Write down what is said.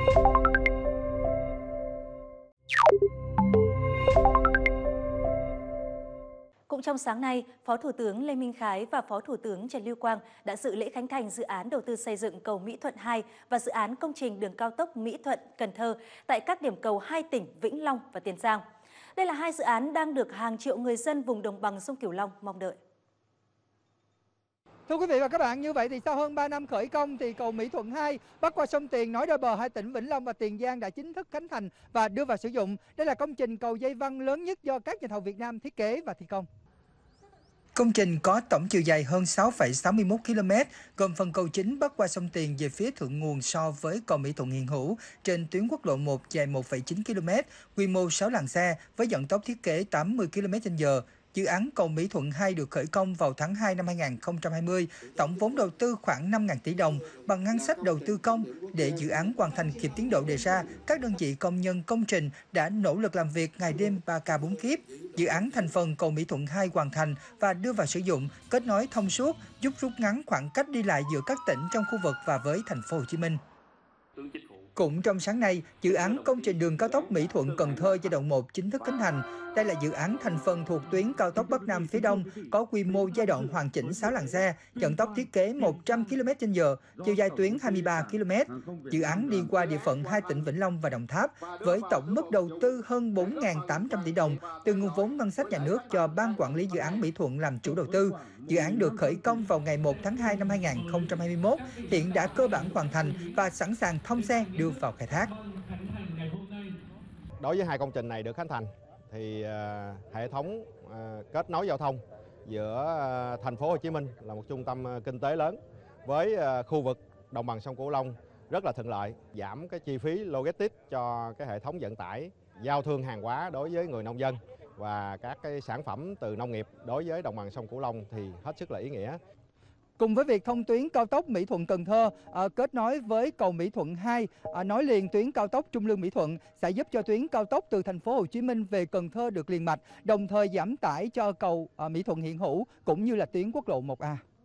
Cũng trong sáng nay, Phó Thủ tướng Lê Minh Khái và Phó Thủ tướng Trần Lưu Quang đã dự lễ khánh thành dự án đầu tư xây dựng cầu Mỹ Thuận 2 và dự án công trình đường cao tốc Mỹ Thuận - Cần Thơ tại các điểm cầu hai tỉnh Vĩnh Long và Tiền Giang. Đây là hai dự án đang được hàng triệu người dân vùng đồng bằng sông Cửu Long mong đợi. Thưa quý vị và các bạn, như vậy thì sau hơn 3 năm khởi công thì cầu Mỹ Thuận 2 bắc qua sông Tiền nối đôi bờ hai tỉnh Vĩnh Long và Tiền Giang đã chính thức khánh thành và đưa vào sử dụng. Đây là công trình cầu dây văng lớn nhất do các nhà thầu Việt Nam thiết kế và thi công. Công trình có tổng chiều dài hơn 6,61 km, gồm phần cầu chính bắc qua sông Tiền về phía thượng nguồn so với cầu Mỹ Thuận hiện hữu trên tuyến quốc lộ 1 dài 1,9 km, quy mô 6 làn xe với vận tốc thiết kế 80 km/h. Dự án cầu Mỹ Thuận 2 được khởi công vào tháng 2 năm 2020, tổng vốn đầu tư khoảng 5.000 tỷ đồng bằng ngân sách đầu tư công. Để dự án hoàn thành kịp tiến độ đề ra, các đơn vị công nhân công trình đã nỗ lực làm việc ngày đêm 3K 4 kíp. Dự án thành phần cầu Mỹ Thuận 2 hoàn thành và đưa vào sử dụng, kết nối thông suốt, giúp rút ngắn khoảng cách đi lại giữa các tỉnh trong khu vực và với thành phố Hồ Chí Minh. Cũng trong sáng nay, dự án công trình đường cao tốc Mỹ Thuận - Cần Thơ giai đoạn 1 chính thức khánh thành. Đây là dự án thành phần thuộc tuyến cao tốc Bắc Nam phía Đông, có quy mô giai đoạn hoàn chỉnh 6 làn xe, vận tốc thiết kế 100 km/h, chiều dài tuyến 23 km. Dự án đi qua địa phận hai tỉnh Vĩnh Long và Đồng Tháp, với tổng mức đầu tư hơn 4.800 tỷ đồng từ nguồn vốn ngân sách nhà nước cho Ban Quản lý Dự án Mỹ Thuận làm chủ đầu tư. Dự án được khởi công vào ngày 1 tháng 2 năm 2021, hiện đã cơ bản hoàn thành và sẵn sàng thông xe đưa vào khai thác. Đối với hai công trình này được khánh thành thì hệ thống kết nối giao thông giữa thành phố Hồ Chí Minh là một trung tâm kinh tế lớn với khu vực đồng bằng sông Cửu Long rất là thuận lợi, giảm cái chi phí logistics cho cái hệ thống vận tải, giao thương hàng hóa đối với người nông dân và các cái sản phẩm từ nông nghiệp đối với đồng bằng sông Cửu Long thì hết sức là ý nghĩa. Cùng với việc thông tuyến cao tốc Mỹ Thuận - Cần Thơ kết nối với cầu Mỹ Thuận 2 nối liền tuyến cao tốc Trung Lương - Mỹ Thuận sẽ giúp cho tuyến cao tốc từ thành phố Hồ Chí Minh về Cần Thơ được liền mạch, đồng thời giảm tải cho cầu Mỹ Thuận hiện hữu cũng như là tuyến quốc lộ 1A.